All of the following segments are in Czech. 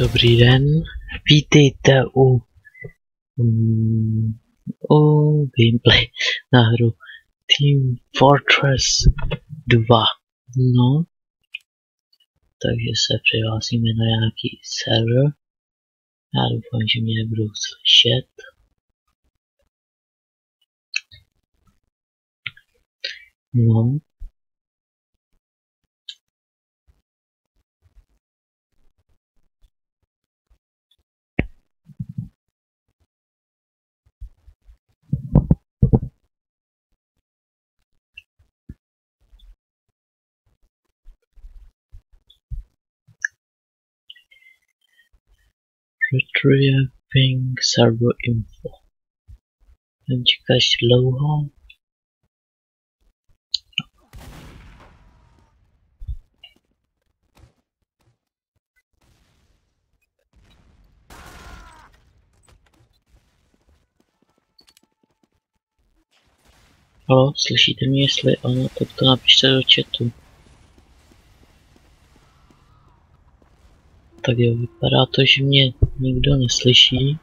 Dobrý den, vítejte u gameplay na hru Team Fortress 2. No, takže se přihlásíme na nějaký server. Já doufám, že mě nebudou slyšet. No. Retrieving server info. Jen čekáš dlouho. Halo, slyšíte mě? Jestli ano, tak to napište do chatu. Tak jo, vypadá to, že mě nikdo neslyší.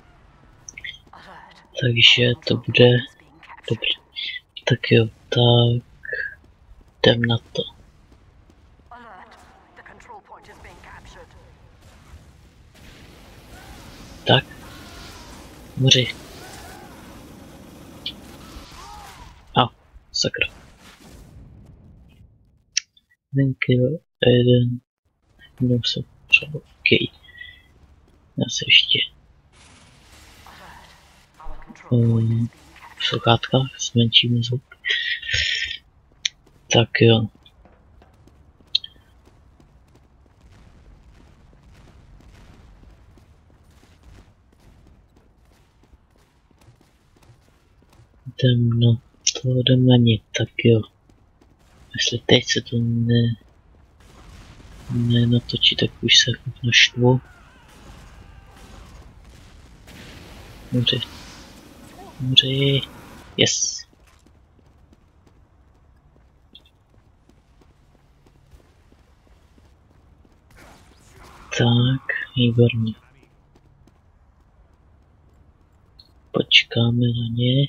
Takže to bude dobrý. Tak jo, tak jdem na to. Tak, může. Sakra. Jeden kill, jednou jsem třeba OK. Já se ještě v sluchátkách zmenšíme zvuk. Tak jo. Jdem na ně, tak jo. Jestli teď se to nenatočí, tak už se naštvu. Umři. Yes. Tak, výborně. Počkáme na ně.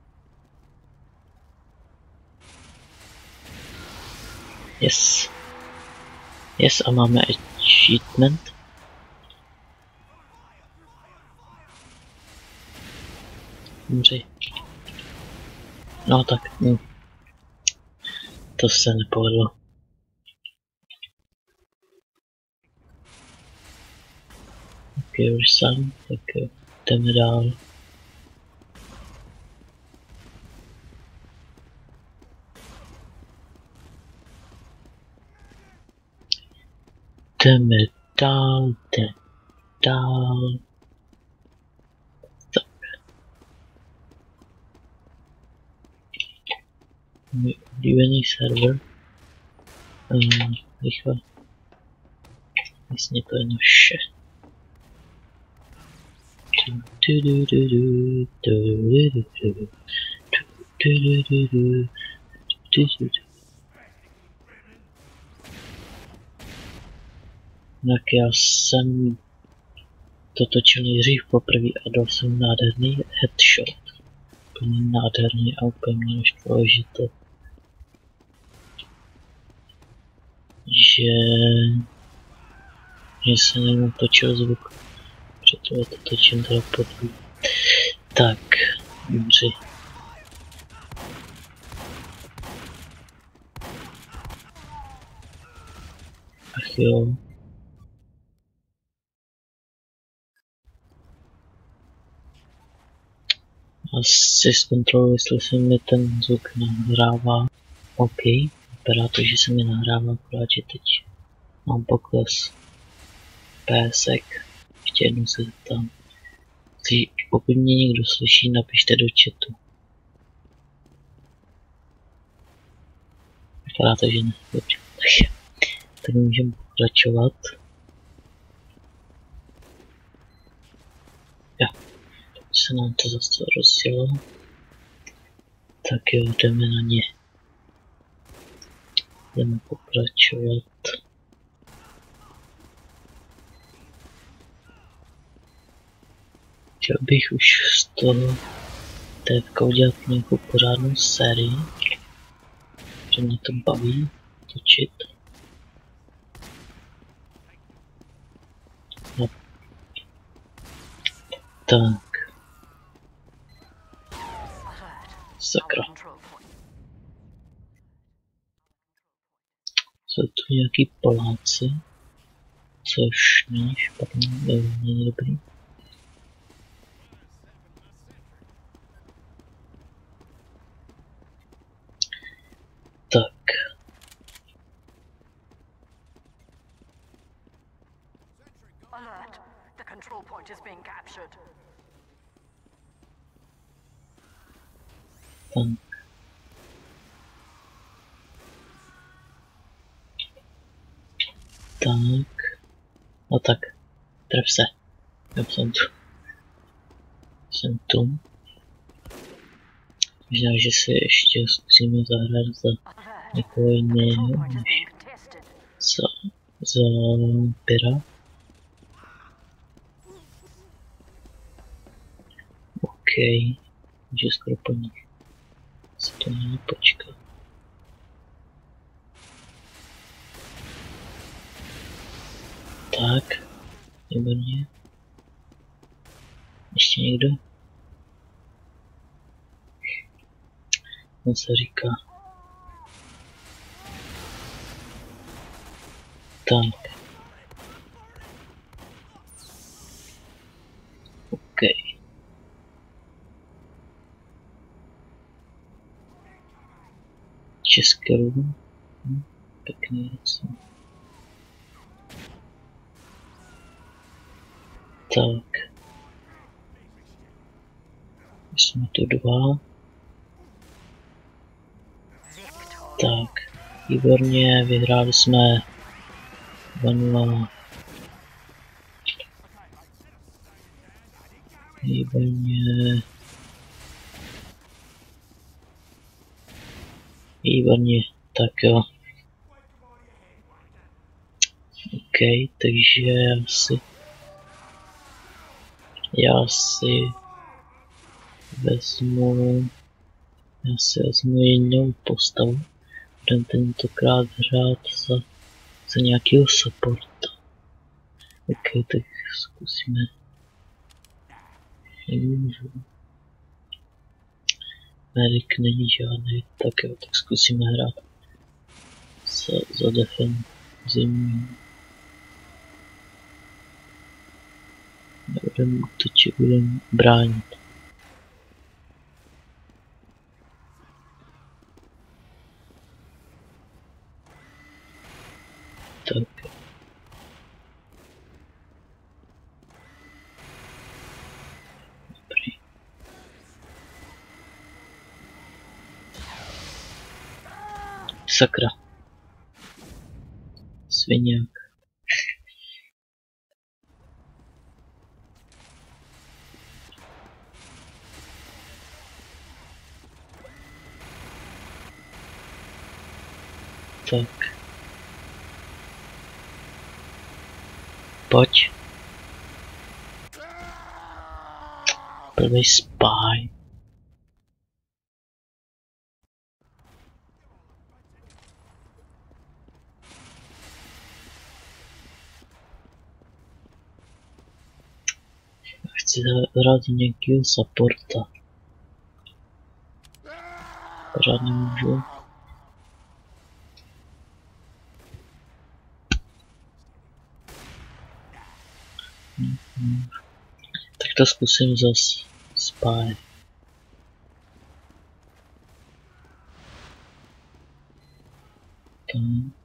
Yes. Yes, a máme achievement. Umři. No tak, to se nepovedlo. Ok, už sám, tak jo, jdeme dál. Jdeme dál. Tak. Můj oblíbený server. Rychle. Jasně to je naše. Tak já jsem to točil nejdřív poprvé a dal jsem nádherný headshot. Úplně nádherný a úplně mě naštvalo, že se nenatočil zvuk. Proto to točím teda poprvé. Tak, umři. Ach jo. Asi zkontroluji, jestli se mi ten zvuk nahrává. OK, vypadá to, že se mi nahrává, akorát, že teď mám pokles pések. Ještě jednou se zeptám. Pokud mě někdo slyší, napište do chatu. Vypadá to, že ne. Dobře, tak můžeme pokračovat. Jo, se nám to zase rozjelo. Tak jo, jdeme na ně. Jdeme pokračovat. Chtěl bych už z toho tévka udělat nějakou pořádnou sérii, že mě to baví točit. No. Tak. Sakra. Jsou tu nějaký paláci, což není špatný, není dobrý. Tak. Alert! The control point is being captured. Tak. Tak. No tak. Tref se. Já jsem tu. Jsem tu. Možná, že si ještě zkusíme zahrát za někoho jiného než za Pyra. OK. Může skoro po nich. Se to není počkat. Tak. Výborně. Ještě někdo? On se říká. Tak. OK. Českou. Pěkný věc. Tak. Jsme tu dva. Tak. Výborně, vyhráli jsme 2-0. Výborně. Výborně, tak jo. OK, takže já si vezmu jinou postavu. Budeme tentokrát hrát za nějakého supporta. OK, tak zkusíme. Nemůžu. Medic není žádný, tak jo, tak zkusíme hrát za defenzivní. Nebudeme útočit, budeme bránit. Tak. Dobrý. Sakra. Sviňák. Tak. Pojď. První spy. Chci hrát nějakého supporta. Pořád nemůžu. Tak to zkusím zas spy. Tak.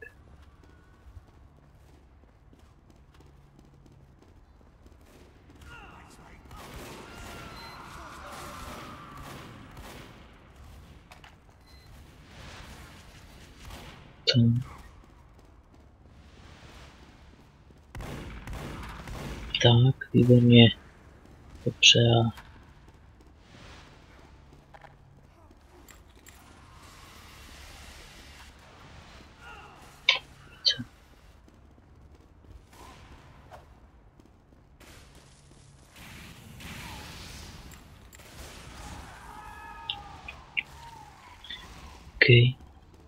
Tak, výborně. Dobře. OK.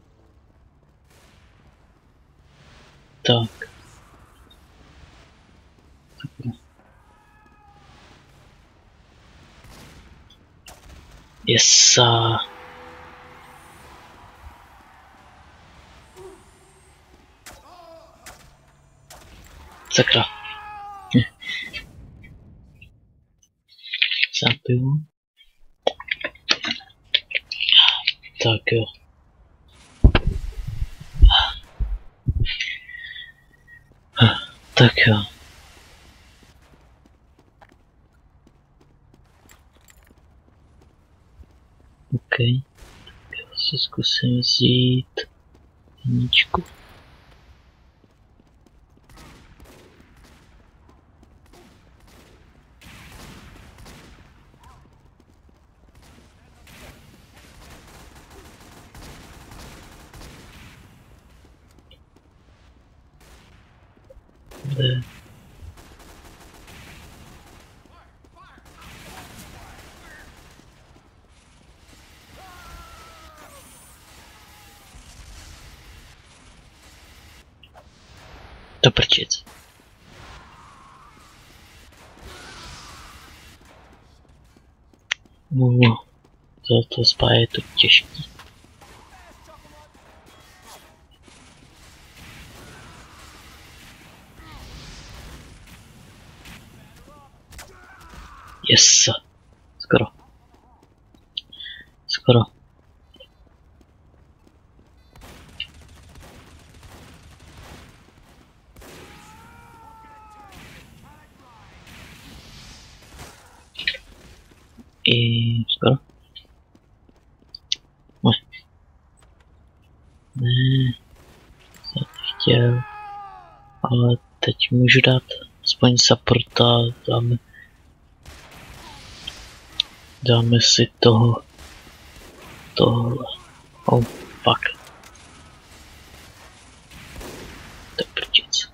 Tak. Jesa. Sakra. Zapiju. Tak jo. Tak jo. OK. Tak já si zkusím vzít jedničku. Kde? Do prčic. Za to spáje je to těžký. Yes. Skoro. Skoro. Skoro. Ne. Jsem chtěl. Ale teď můžu dát aspoň supporta. Dáme si tohle. Oh, fuck. To je prčic.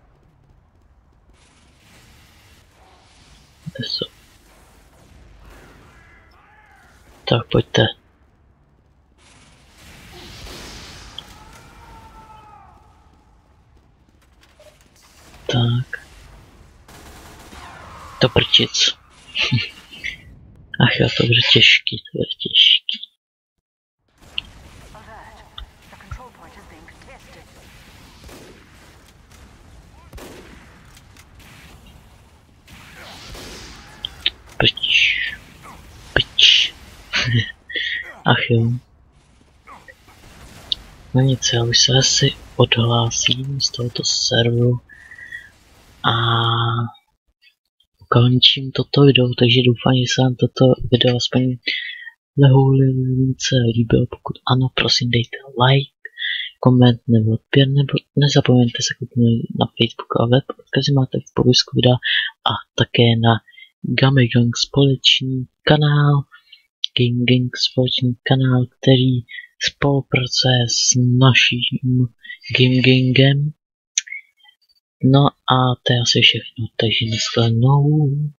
Tak pojďte. Tak. To prčic. Ach jo, to bude těžký, to bude těžký. Pič. Ach jo. No nic, já už se asi odhlásím z tohoto serveru a končím toto video, takže doufám, že se vám toto video aspoň lehoulince líbilo. Pokud ano, prosím dejte like, koment nebo odběr, nebo nezapomeňte se kouknout na Facebook a web, odkazy máte v popisku videa a také na Gamegang společný kanál, Gang společný kanál, který spolupracuje s naším Gamegangem. No a to je asi všechno, takže nashledanou.